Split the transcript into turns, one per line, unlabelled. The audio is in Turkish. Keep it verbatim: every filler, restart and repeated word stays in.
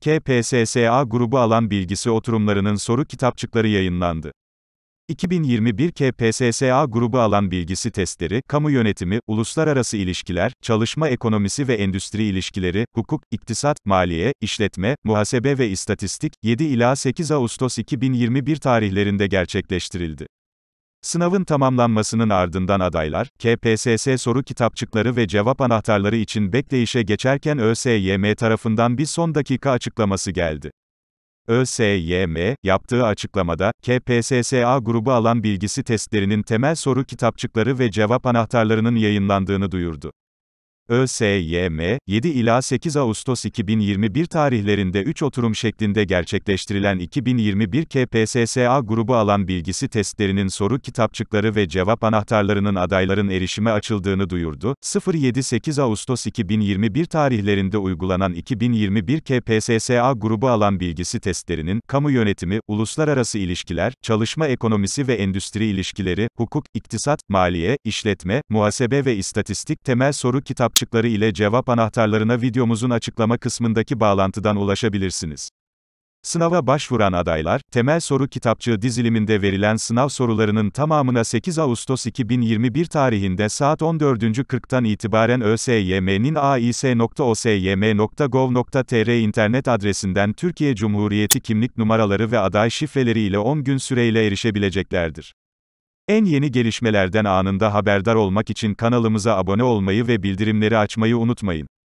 K P S S A grubu alan bilgisi oturumlarının soru kitapçıkları yayınlandı. iki bin yirmi bir K P S S A grubu alan bilgisi testleri, kamu yönetimi, uluslararası ilişkiler, çalışma ekonomisi ve endüstri ilişkileri, hukuk, iktisat, maliye, işletme, muhasebe ve istatistik, yedi ila sekiz Ağustos iki bin yirmi bir tarihlerinde gerçekleştirildi. Sınavın tamamlanmasının ardından adaylar, K P S S soru kitapçıkları ve cevap anahtarları için bekleyişe geçerken ÖSYM tarafından bir son dakika açıklaması geldi. ÖSYM, yaptığı açıklamada, K P S S A grubu alan bilgisi testlerinin temel soru kitapçıkları ve cevap anahtarlarının yayınlandığını duyurdu. ÖSYM, yedi ila sekiz Ağustos iki bin yirmi bir tarihlerinde üç oturum şeklinde gerçekleştirilen iki bin yirmi bir K P S S A grubu alan bilgisi testlerinin soru kitapçıkları ve cevap anahtarlarının adayların erişime açıldığını duyurdu. yedi sekiz Ağustos iki bin yirmi bir tarihlerinde uygulanan iki bin yirmi bir K P S S A grubu alan bilgisi testlerinin, kamu yönetimi, uluslararası ilişkiler, çalışma ekonomisi ve endüstri ilişkileri, hukuk, iktisat, maliye, işletme, muhasebe ve istatistik temel soru kitapçıkları kitapçıkları ile cevap anahtarlarına videomuzun açıklama kısmındaki bağlantıdan ulaşabilirsiniz. Sınava başvuran adaylar, temel soru kitapçığı diziliminde verilen sınav sorularının tamamına sekiz Ağustos iki bin yirmi bir tarihinde saat on dört kırktan itibaren ÖSYM'nin a i s nokta o s y m nokta gov nokta t r internet adresinden Türkiye Cumhuriyeti kimlik numaraları ve aday şifreleri ile on gün süreyle erişebileceklerdir. En yeni gelişmelerden anında haberdar olmak için kanalımıza abone olmayı ve bildirimleri açmayı unutmayın.